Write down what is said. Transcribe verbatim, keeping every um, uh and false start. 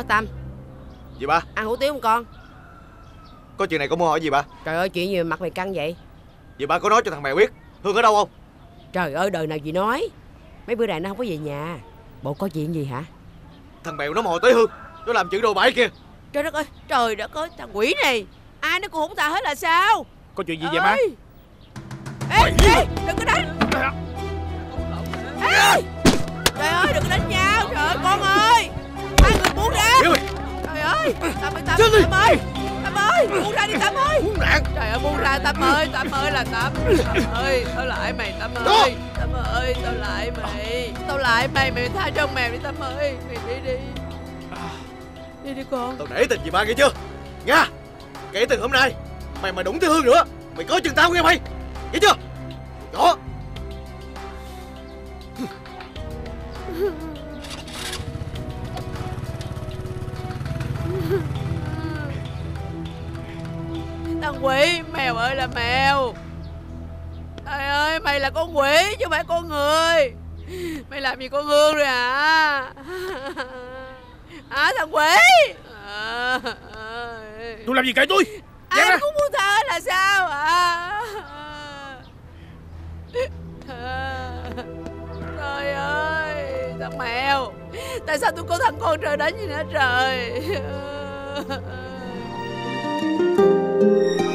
Tâm. Gì ba? Ăn hủ tiếu không con? Có chuyện này con muốn hỏi gì ba? Trời ơi, chuyện gì mà mặt mày căng vậy? Vậy ba có nói cho thằng Mèo biết Hương ở đâu không? Trời ơi, đời nào gì nói. Mấy bữa nay nó không có về nhà. Bộ có chuyện gì hả? Thằng Mèo nó mò tới Hương, nó làm chuyện đồ bậy kìa. Trời đất ơi, trời đất ơi, thằng quỷ này ai nó cũng hổng ta hết là sao? Có chuyện gì vậy má? Ê, ê, đừng có đánh. Ê, trời ơi, đừng có đánh nhau. Trời ơi, con ơi, hai người buông ra. Trời ơi, Tâm ơi, Tâm, Tâm ơi, Tâm ơi, buông ra đi Tâm ơi. Trời ơi, buông ra Tâm ơi, Tâm ơi là Tâm. Tâm ơi, tao lại mày Tâm ơi. Tâm ơi, tao lại mày. Tao lại mày, mày tha cho con mèo đi Tâm ơi. Mày đi đi. Đi đi con. Tao để tình gì ba nghe chưa? Nha, kể từ hôm nay mày mà đụng tới Hương nữa, mày có chừng tao nghe mày, nghe chưa? Đó. Thằng quỷ, mèo ơi là mèo. Trời ơi, mày là con quỷ chứ không phải con người. Mày làm gì con Hương rồi hả? Hả thằng quỷ? À, Tôi làm gì kệ tôi? ai cũng muốn tha hết là sao hả? Trời ơi, thằng mèo, tại sao tôi có thằng con trời đánh gì nữa trời?